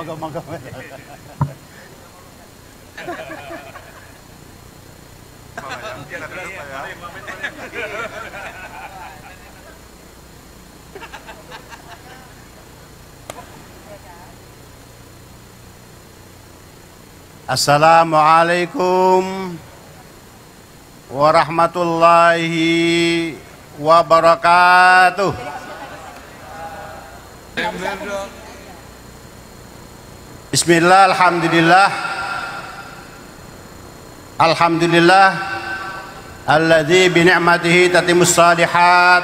Monggo. Assalamualaikum warahmatullahi wabarakatuh. Bismillah, alhamdulillah alladzi bi ni'matihi tatimmus shalihat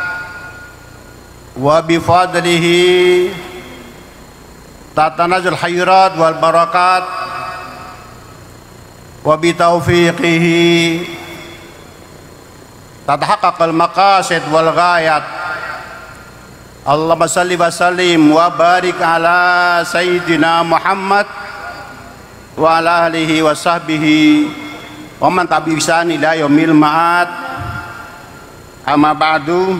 wa bi fadlihi tatanazul khairat wal barakat wa bi taufiqihi tatahaqqaqul maqasid wal ghayat. Allahumma salli wa sallim wa barik ala sayyidina Muhammad wa ala alihi wa sahbihi wa man tabi'ahum bi ihsan ila yaumil ma'ad. Amma ba'du,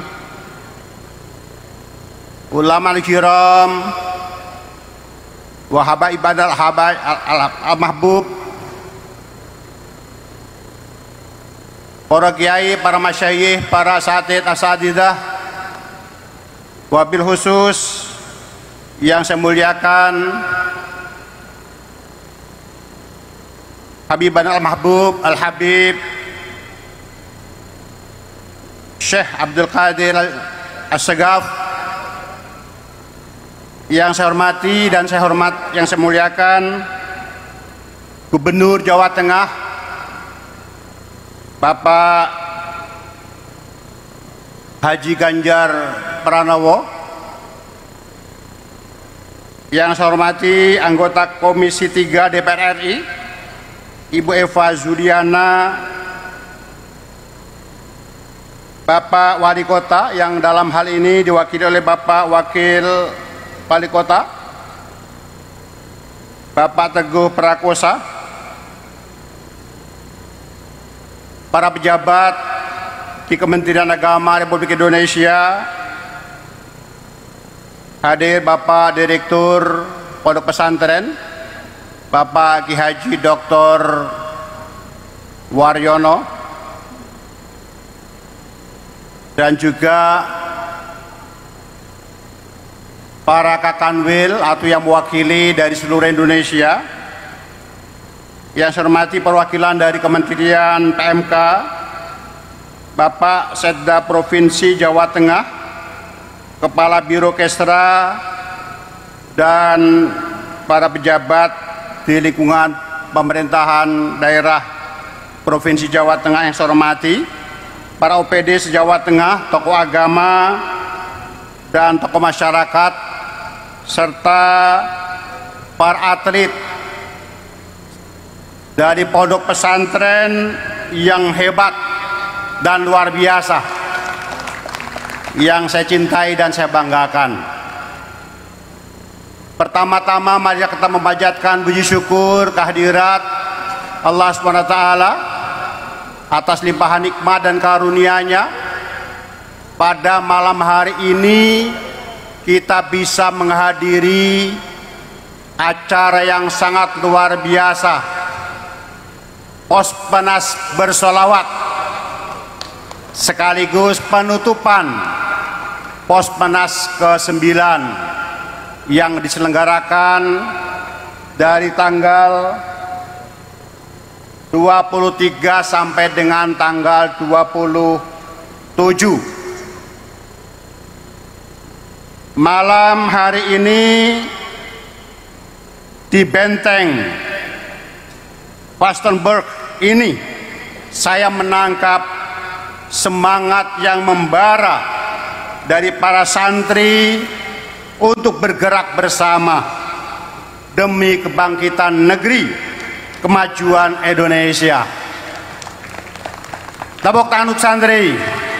ulama al-kiram wa habaibadal habaib al-mahbub, para kiai, para masyayikh, para asatidz asatidzah, wabil khusus yang saya muliakan Habibana al-Mahbub al-Habib Syekh Abdul Qadir As-Sagaf, yang saya hormati dan yang saya muliakan Gubernur Jawa Tengah Bapak Haji Ganjar Pranowo, yang saya hormati anggota Komisi 3 DPR RI Ibu Eva Zuliana, Bapak Wali Kota yang dalam hal ini diwakili oleh Bapak Wakil Wali Kota Bapak Teguh Prakosa, para pejabat di Kementerian Agama Republik Indonesia, hadir Bapak Direktur Pondok Pesantren Bapak Ki Haji Dr. Waryono, dan juga para Kakanwil atau yang mewakili dari seluruh Indonesia, yang saya hormati perwakilan dari Kementerian PMK, Bapak Setda Provinsi Jawa Tengah, Kepala Biro Kesra, dan para pejabat di lingkungan pemerintahan daerah Provinsi Jawa Tengah yang saya hormati, para OPD se-Jawa Tengah, tokoh agama dan tokoh masyarakat, serta para atlet dari pondok pesantren yang hebat dan luar biasa yang saya cintai dan saya banggakan. Pertama-tama mari kita memanjatkan puji syukur kehadirat Allah SWT atas limpahan nikmat dan karunia-Nya. Pada malam hari ini kita bisa menghadiri acara yang sangat luar biasa, pos panas bersolawat sekaligus penutupan pos panas ke-9 yang diselenggarakan dari tanggal 23 sampai dengan tanggal 27. Malam hari ini di benteng Vastenburg ini saya menangkap semangat yang membara dari para santri untuk bergerak bersama demi kebangkitan negeri, kemajuan Indonesia. Tepuk tangan untuk santri.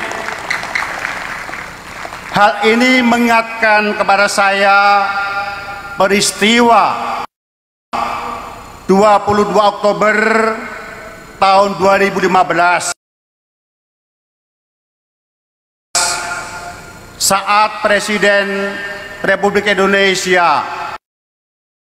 Hal ini mengingatkan kepada saya peristiwa 22 Oktober tahun 2015 saat Presiden Republik Indonesia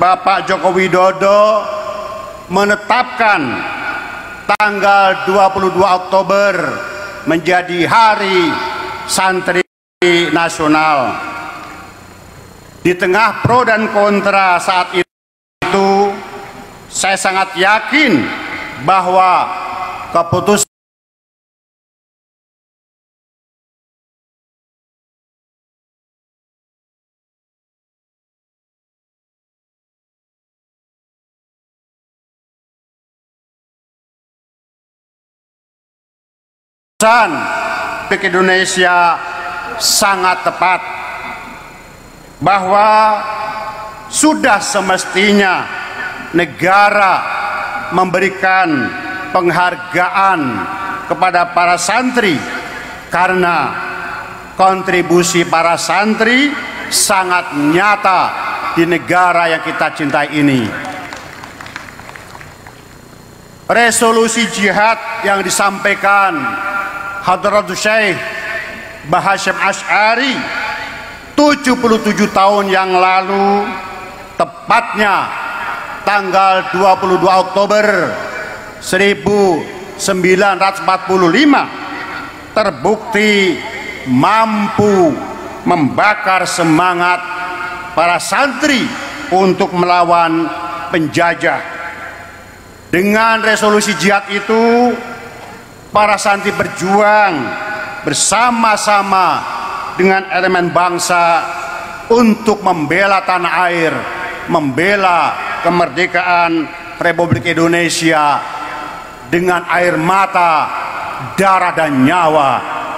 Bapak Joko Widodo menetapkan tanggal 22 Oktober menjadi Hari Santri Nasional. Di tengah pro dan kontra saat itu, saya sangat yakin bahwa keputusan Republik Indonesia sangat tepat, bahwa sudah semestinya negara memberikan penghargaan kepada para santri karena kontribusi para santri sangat nyata di negara yang kita cintai ini. Resolusi jihad yang disampaikan Hadratus Syekh Bahasyim Asy'ari 77 tahun yang lalu, tepatnya tanggal 22 Oktober 1945, terbukti mampu membakar semangat para santri untuk melawan penjajah. Dengan resolusi jihad itu, para santri berjuang bersama-sama dengan elemen bangsa untuk membela tanah air, membela kemerdekaan Republik Indonesia dengan air mata, darah dan nyawa.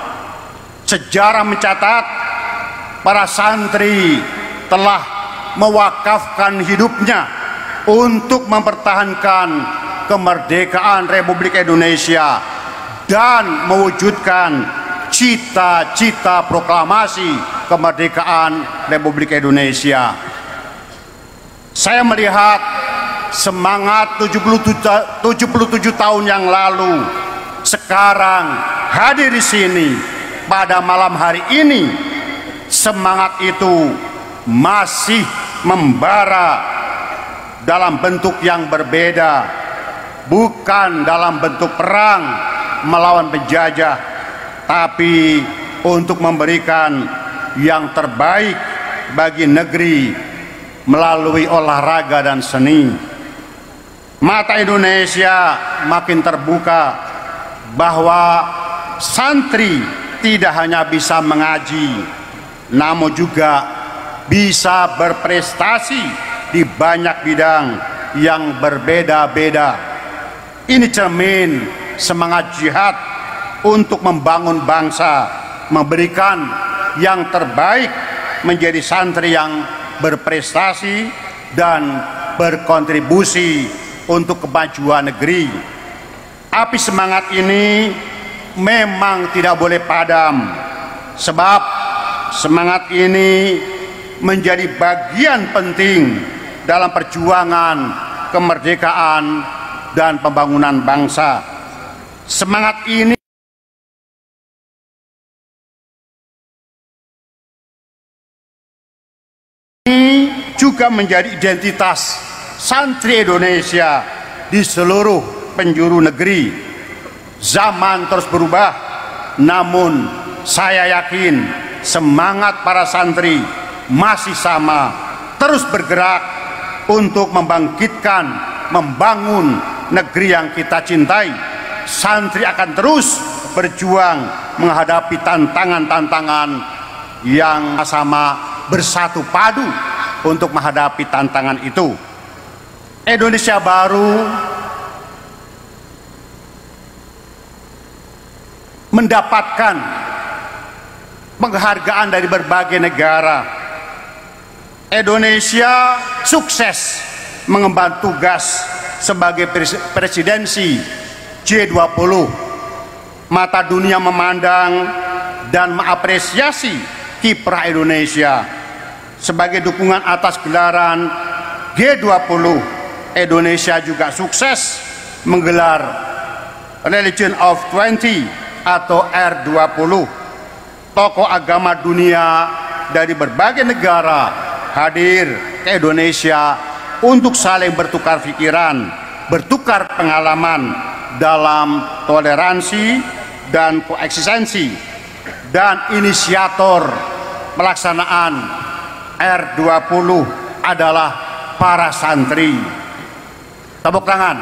Sejarah mencatat para santri telah mewakafkan hidupnya untuk mempertahankan kemerdekaan Republik Indonesia dan mewujudkan cita-cita proklamasi kemerdekaan Republik Indonesia. Saya melihat semangat 77 tahun yang lalu sekarang hadir di sini pada malam hari ini. Semangat itu masih membara dalam bentuk yang berbeda, bukan dalam bentuk perang melawan penjajah, tapi untuk memberikan yang terbaik bagi negeri melalui olahraga dan seni. Mata Indonesia makin terbuka bahwa santri tidak hanya bisa mengaji, namun juga bisa berprestasi di banyak bidang yang berbeda-beda. Ini cermin semangat jihad untuk membangun bangsa, memberikan yang terbaik menjadi santri yang berprestasi dan berkontribusi untuk kemajuan negeri. Api semangat ini memang tidak boleh padam, sebab semangat ini menjadi bagian penting dalam perjuangan kemerdekaan dan pembangunan bangsa. Semangat ini juga menjadi identitas santri Indonesia di seluruh penjuru negeri. Zaman terus berubah, namun saya yakin semangat para santri masih sama, terus bergerak untuk membangkitkan, membangun negeri yang kita cintai. Santri akan terus berjuang menghadapi tantangan-tantangan yang sama, bersatu padu untuk menghadapi tantangan itu. Indonesia baru mendapatkan penghargaan dari berbagai negara. Indonesia sukses mengemban tugas sebagai presidensi G20. Mata dunia memandang dan mengapresiasi kiprah Indonesia. Sebagai dukungan atas gelaran G20, Indonesia juga sukses menggelar Religion of 20 atau R20. Tokoh agama dunia dari berbagai negara hadir ke Indonesia untuk saling bertukar pikiran, bertukar pengalaman dalam toleransi dan koeksistensi, dan inisiator pelaksanaan R20 adalah para santri. Tepuk tangan.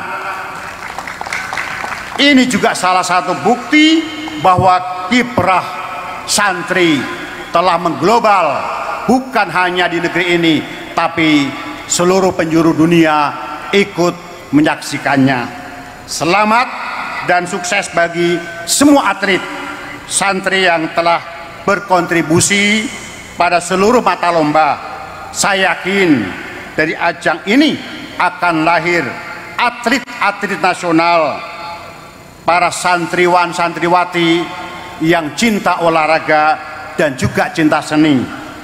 Ini juga salah satu bukti bahwa kiprah santri telah mengglobal, bukan hanya di negeri ini, tapi seluruh penjuru dunia ikut menyaksikannya. Selamat dan sukses bagi semua atlet santri yang telah berkontribusi pada seluruh mata lomba. Saya yakin dari ajang ini akan lahir atlet-atlet nasional, para santriwan santriwati yang cinta olahraga dan juga cinta seni.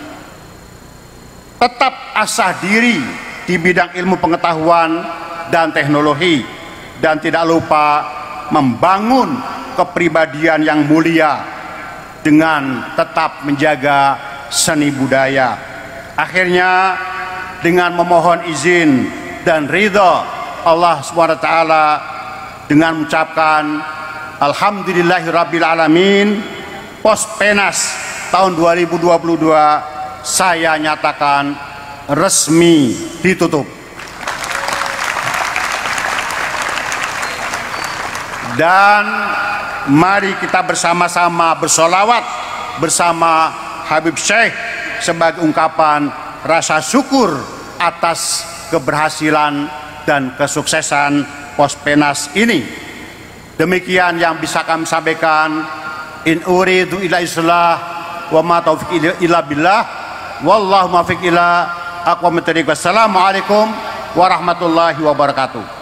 Tetap asah diri di bidang ilmu pengetahuan dan teknologi, dan tidak lupa membangun kepribadian yang mulia dengan tetap menjaga seni budaya. Akhirnya dengan memohon izin dan ridha Allah SWT, dengan mengucapkan alhamdulillahirabbil alamin, Pospenas tahun 2022 saya nyatakan resmi ditutup. Dan mari kita bersama-sama bersolawat bersama Habib Syekh sebagai ungkapan rasa syukur atas keberhasilan dan kesuksesan Pospenas ini. Demikian yang bisa kami sampaikan. In uridu illa islah wa ma taufiq illa billah, wallahu muwaffiq ila aqwamit thoriq. Wassalamualaikum warahmatullahi wabarakatuh.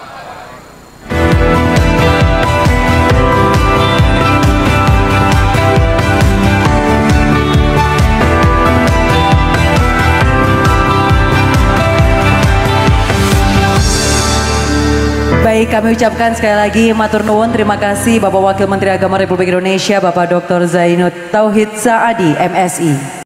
Baik, kami ucapkan sekali lagi matur nuwun, terima kasih Bapak Wakil Menteri Agama Republik Indonesia Bapak Dr. Zainud Tauhid Saadi, MSI.